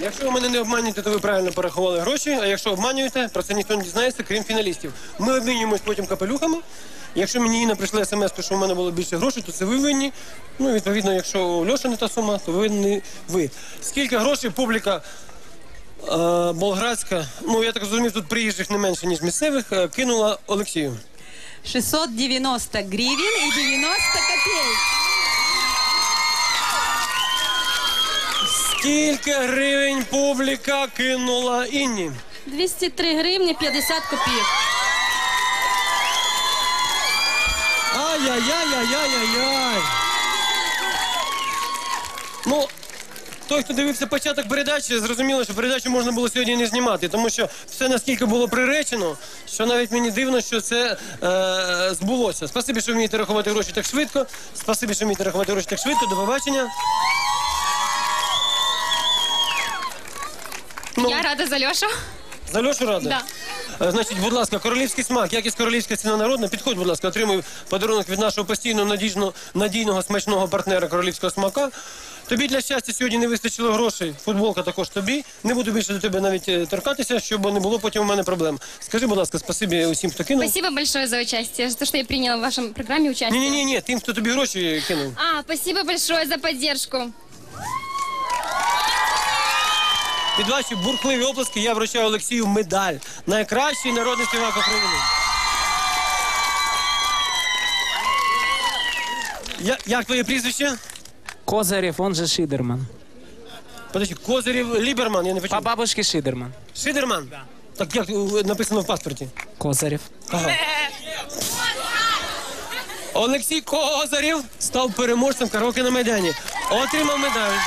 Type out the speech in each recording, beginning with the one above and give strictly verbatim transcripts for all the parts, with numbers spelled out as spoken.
Якщо ви мене не обманюєте, то ви правильно порахували гроші, а якщо обманюєте, про це ніхто не дізнається, крім фіналістів. Ми обмінюємось потім капелюхами. Якщо мені Інна прийшла смс, що в мене було більше грошей, то це ви винні. Ну, відповідно, якщо у Льоші не та сума, то винні ви. Скільки грошей публіка е, болградська, ну, я так розумію, тут приїжджих не менше, ніж місцевих, е, кинула Олексію? шестьсот девяносто гривен и девяносто копеек. Скільки гривень публіка кинула Інні? двісті три гривні п'ятдесят копійок. Ай-яй-яй-яй-яй-яй-яй. Ну, той, хто дивився початок передачі, зрозуміло, що передачу можна було сьогодні не знімати, тому що все наскільки було приречено, що навіть мені дивно, що це е, збулося. Спасибі, що вмієте рахувати гроші так швидко. Спасибі, що вмієте рахувати гроші так швидко. До побачення. Ну, Я рада за Льошу. за Льошу рада? Да. Е, Значить, будь ласка, королівський смак, якість королівська ціна народна. Підходь, будь ласка, отримуй подарунок від нашого постійного надійного, надійного смачного партнера королівського смака. Тобі для щастя сьогодні не вистачило грошей, футболка також тобі. Не буду більше до тебе навіть е, торкатися, щоб не було потім у мене проблем. Скажи, будь ласка, спасибі усім, хто кинув. Спасибо большое за участие, за то, что я приняла в вашем программе участие. Ні-ні-ні, тим, хто тобі гроші кинув. А, спасибо большое за поддержку. Під ваші бурхливі оплески я вручаю Олексію медаль. Найкращий народний співак України. Я, як твоє прізвище? Козырев, он же Шидерман. Подожди, Козирів Ліберман, я не По почув. бабушке Шидерман. Шидерман? Да. Так як е, написано в паспорті? Козырев. Ага. Олексій Козирів став переможцем караоке на Майдані. Отримав медаль.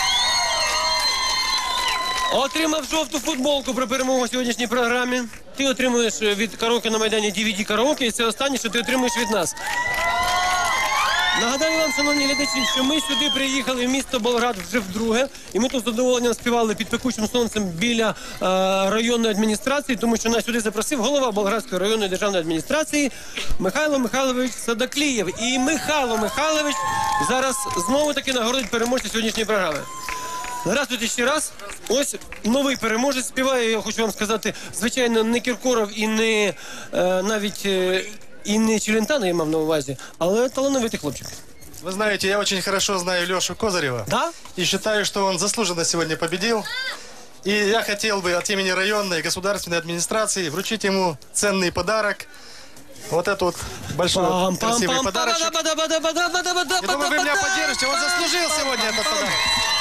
Отримав жовту футболку про перемогу у сьогоднішній програмі. Ти отримуєш від караоке на Майдані ді ві ді караоке, і це останнє, що ти отримуєш від нас. Нагадаю вам, шановні глядачі, що ми сюди приїхали в місто Болград вже вдруге, і ми тут з задоволенням співали під пекучим сонцем біля е, районної адміністрації, тому що нас сюди запросив голова Болградської районної державної адміністрації Михайло Михайлович Садаклієв. І Михайло Михайлович зараз знову-таки нагородить переможця сьогоднішньої програми. Здравствуйте ще раз. Ось новий переможець співає, я хочу вам сказати, звичайно, не Кіркоров і не е, навіть е, і не Челентано, я мав на увазі, але талановитий хлопчик. Вы знаете, я очень хорошо знаю Лешу Козырева. Да? И считаю, что он заслуженно сегодня победил. И я хотел бы от имени районной и государственной администрации вручить ему ценный подарок. Вот этот вот большой красивый подарочек. Я думаю, вы меня поддержите. Он заслужил сегодня этот подарок.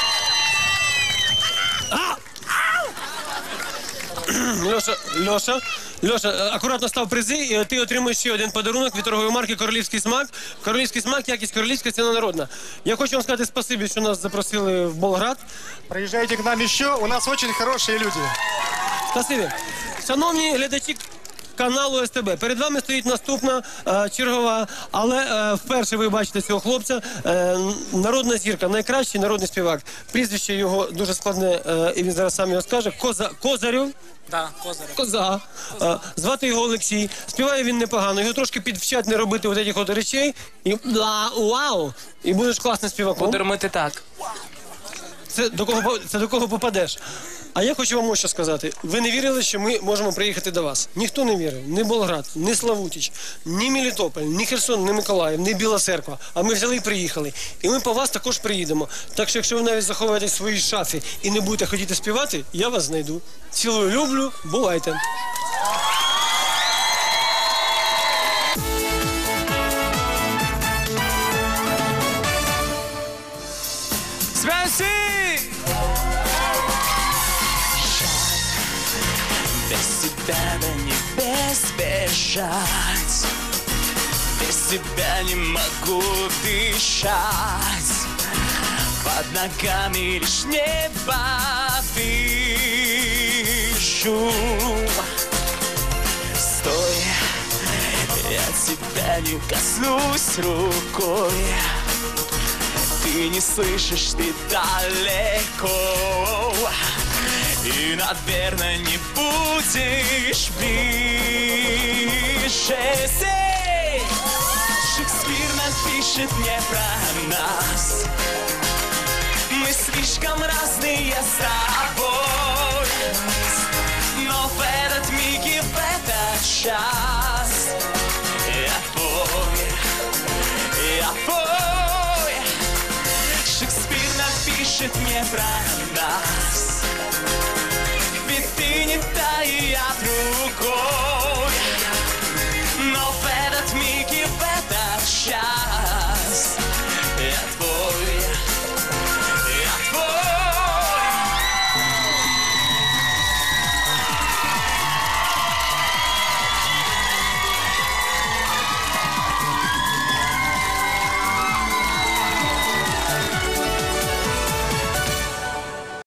Льоша, Льоша, Льоша, акуратно став призи, і ти отримуєш ще один подарунок від торгової марки «Королівський смак». «Королівський смак», якість королівська, ціна народна. Я хочу вам сказати спасибі, що нас запросили в Болград. Приезжайте к нам еще, у нас очень хорошие люди. Спасибі. Шановні глядачі каналу ес те бе, перед вами стоїть наступна е, чергова, але е, вперше ви бачите цього хлопця. Е, народна зірка, найкращий народний співак. Прізвище його дуже складне, е, і він зараз сам його скаже. Коза, Козарів. Да, Козырев. Коза. Е, звати його Олексій. Співає він непогано. Його трошки підвчать не робити от цих от речей. І да, вау! І будеш класним співаком. Будемо ти так. Це до кого, це до кого попадеш. А я хочу вам ось що сказати. Ви не вірили, що ми можемо приїхати до вас. Ніхто не вірив. Ні Болград, ні Славутич, ні Мелітополь, ні Херсон, ні Миколаїв, ні Біла Церква. А ми взяли і приїхали. І ми по вас також приїдемо. Так що, якщо ви навіть заховаєтесь в своїй шафі і не будете хотіти співати, я вас знайду. Цілую, люблю, бувайте. Спаси! Без тебя не избежать, без тебя не могу дышать. Под ногами лишь небо вижу. Стой, я тебя не коснусь рукой. Ты не слышишь, ты далеко. И, наверное, не будешь ближе. Сей! Шекспир напишет мне про нас. Мы слишком разные с тобой, но в этот миг и в этот час я твой, я твой. Шекспир напишет мне про нас, ведь ты не так